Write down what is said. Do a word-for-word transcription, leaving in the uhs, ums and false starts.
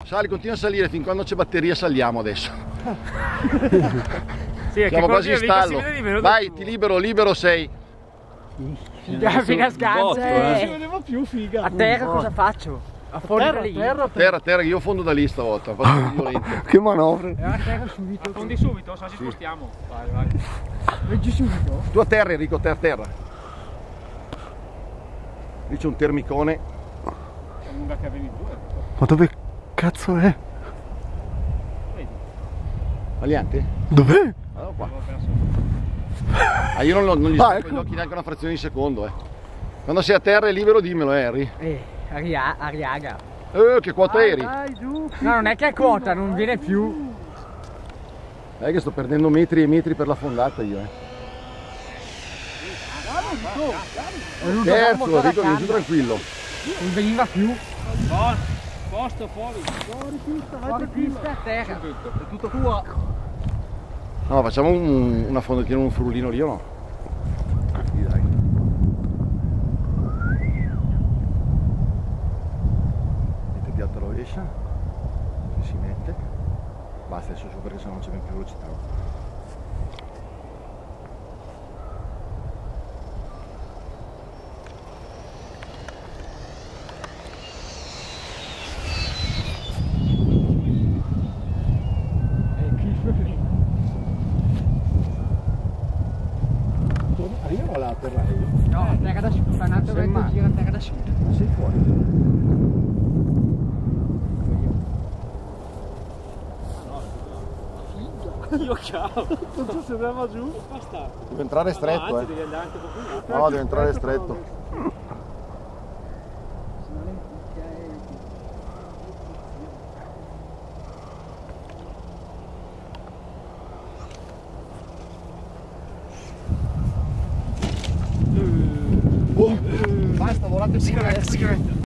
Sali, continua a salire fin quando c'è batteria, saliamo adesso. Sì, è siamo che quasi in stallo. Vai, ti libero, libero sei. Figa, figa sganza. Non si vedeva più, figa. A terra cosa faccio? A fuori da lì? Terra, Terra, terra, io fondo da lì stavolta. Che manovre. E a terra subito. Fondi subito, se no ci Sì. spostiamo. Vai, vai. Leggi subito. Tu a terra, Enrico, terra, terra. Lì c'è un termicone. È lunga che avevi tu. Ma dove cazzo è? Vedi? Aliante? Dov'è? Allora qua. Avevo perso. Ah, io non, non gli Ah, sto ecco. gli occhi neanche una frazione di secondo, eh. Quando sei a terra e libero dimmelo, eh, Harry. Eh, aria, ariaga. Eh, che quota eri? Dai, giù. No, non è che è quota, non viene più. È che sto perdendo metri e metri per la fondata io, eh. Terzo, Enrico, vieni giù tranquillo. Non veniva più. Buono. Posto, fuori. Fuori pista, fuori pista, a terra. È tutto tua. No, facciamo un, una fondatina, un frullino lì o no? Sì, dai. Mette piatta rovescia, se si mette. Basta adesso su perché sennò non c'è più velocità. Arriviamo alla terra. No, a terra da sud, fa un altro Sei metro male. giro a terra da sud. Sei fuori. Io cavolo. Non sembrava giù. Basta. Deve entrare stretto, Avanti, eh. devi andare anche un po' più. No, deve entrare stretto. Basta, volate pure.